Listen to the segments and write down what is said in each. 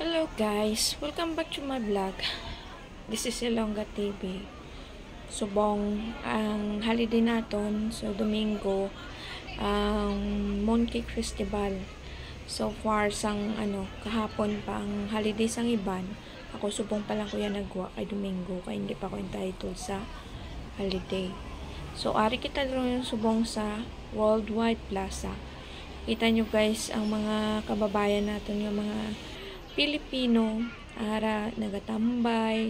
Hello guys, welcome back to my vlog. This is Ilongga TV. Subong ang holiday naton, so Domingo, ang Mooncake Festival. So far sang kahapon pa ang holiday sang iban. Ako subong pa lang ko yan nagwa kay Domingo, kay hindi pa ko entitled sa holiday. So ari kita rin subong sa Worldwide Plaza. Kita nyo guys ang mga kababayan natin, yung mga Pilipino, ara nagatambay.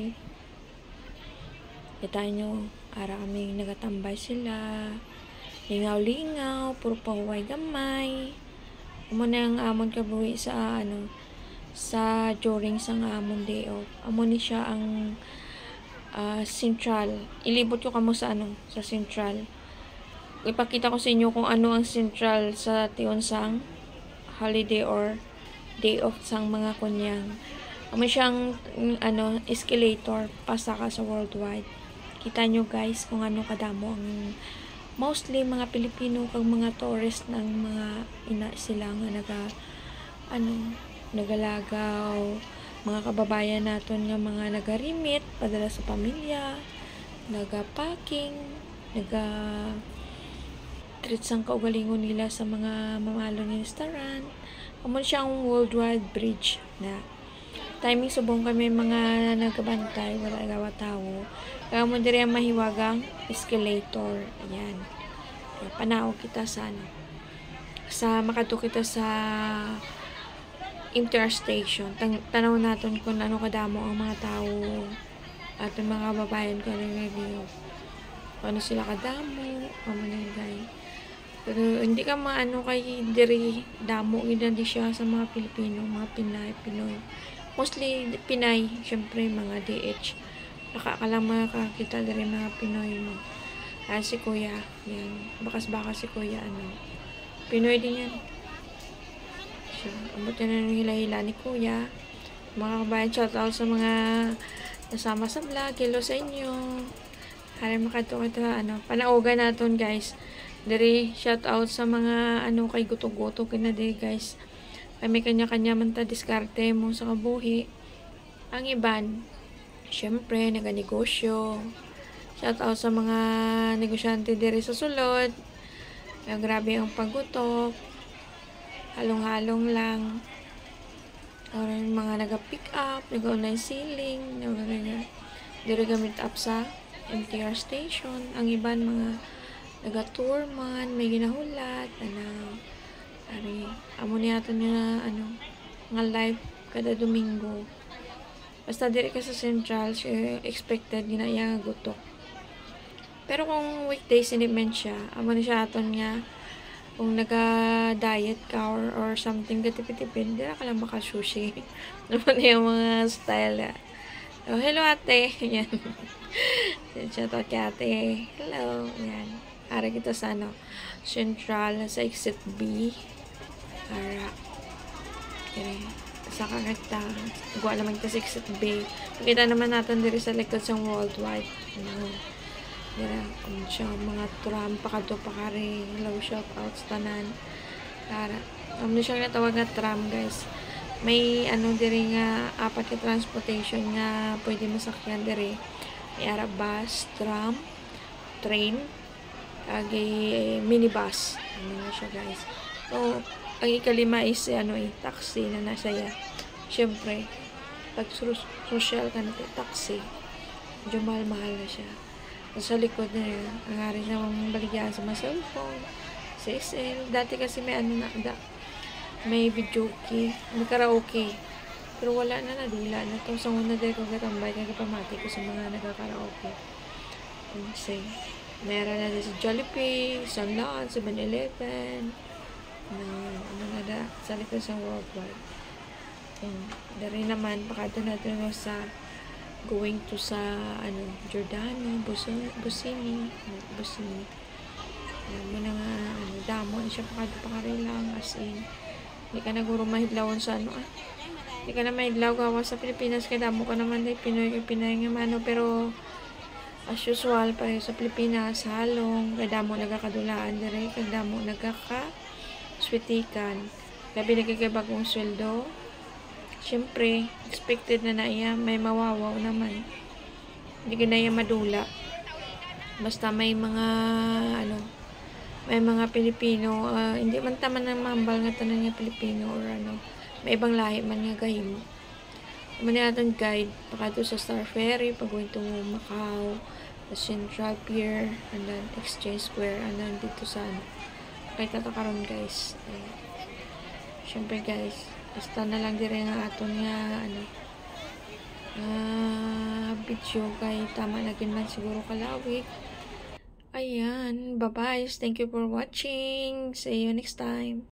Kita nyo, ara kami nagatambay sila. Lingaw-lingaw, puro pahuway gamay. Amo na ang amon kabuhi sa sa during sang amon day off. Amo ni siya ang Central. Ilibot ko kamo sa sa Central. Ipakita ko sa inyo kung ano ang Central sa Tionsang holiday or day off sang mga kunyang. Amo siyang escalator pasaka sa Worldwide. Kita nyo guys kung ano kadamo ang mostly mga Pilipino kag mga tourist ng mga ina sila nga nagalagaw, mga kababayan naton nga mga nagarimit padala sa pamilya, nagapacking, treat sang kaugalingon nila sa mga mamalo ni restaurant. Amo siyang Worldwide Bridge na timing subong kami mga nagkabantay, wala gawa tao. Kaya mo diri ang mahiwagang escalator. Ayan. Kaya panaog kita sa makadto kita sa interstation. Tanaw naton kung ano kadamo ang mga tao at ang mga babayan ko review. Ano sila kadamo, amo na guys. Pero hindi ka maano kay diri damo gid di siya sa mga Pilipino, mga Pinoy. Mostly Pinay, syempre mga DH. Baka ka lang makakita diri mga Pinoy mo. Si Kuya, yan. Bakas-bakas si Kuya, Pinoy din yan. So, abot yan ng hila-hila ni Kuya. Mga kabayan, shout out sa mga nasama sa vlog. Hello sa inyo. Kaya makadto kita, panaugan naton guys. Diri, shout out sa mga, kay guto-guto kina diri guys. Kami kanya-kanya man ta diskarte mo sa kabuhi. Ang iban, syempre, naganegosyo. Shout out sa mga negosyante diri sa sulod. Grabe ang paggutok. Halong-halong lang. Or mga naga-pick up, naga-online selling, diri gamit up sa MTR station. Ang iban, mga naga-tour man, may ginahulat, amo niya ato na nga live kada Domingo. Basta diri ka sa Central, expected ginaya nga gutok. Pero kung weekdays hindi man siya, amo ni siya aton nga kung naga-diet ka or something katipid-tipid, dira ka lang maka-sushi. Naman yung mga style. Oh, hello ate. Yan. Shout out kay ate. Hello. Yan. Ara kita sa Central sa exit B. Ara. Okay. Sa kakagta. Gawa naman kita sa exit B. Nakita naman natin diri sa likod sa Worldwide. Dira. Siya mga tram pakadto pa kare. Hello, shout out sa tanan. Ara. Siya natawag nga tram guys. May diri nga apat ka transportation nga pwede masakyan diri. May ara bus, tram, train, kagi minibus. Na siya guys. So, ang ikalima is taxi na nasaya. Siyempre, pag social ka na taxi, medyo mahal-mahal na siya. Sa likod na yun, ang hari siya mong baligyan sa mga cellphone, sa SL. Dati kasi may may video key, may karaoke. Pero wala na, nadila na to. Sa una dahil ko katambay, kagapamati ko sa mga nagka-karaoke. Kasi, meron na din sa Jollibee, Sunland, 7-Eleven, sa likod sa Worldwide. Dari naman, pakado natin sa going to sa Giordano, Busini. Mo na nga damo siya pakado pa rin lang as in hindi ka na guro mahidlawon sa hindi ka na mahidlaw gawa sa Pilipinas kaya damo ka naman dahil Pinoy nga mano pero as usual pa sa Pilipinas halong kaya damo nagkakadulaan dire kaya damo nagkakaswitikan labi nagkakibagong sweldo Siyempre, expected na iya, may mawawaw naman. Hindi ka na iya madula. Basta may mga, ano, may mga Pilipino, hindi man taman ng mambal nga tanan nga Pilipino or ano, may ibang lahi man nga gahimo. Kung natin guide, baka doon sa Star Ferry, pag going to Macau, the Central Pier, and then Exchange Square, and then dito sa ano. Kaya tatakaroon guys. Siyempre guys, basta na lang dire nga aton nga ano video kay tama na gid man siguro kalawig. Ayan, bye bye. Thank you for watching. See you next time.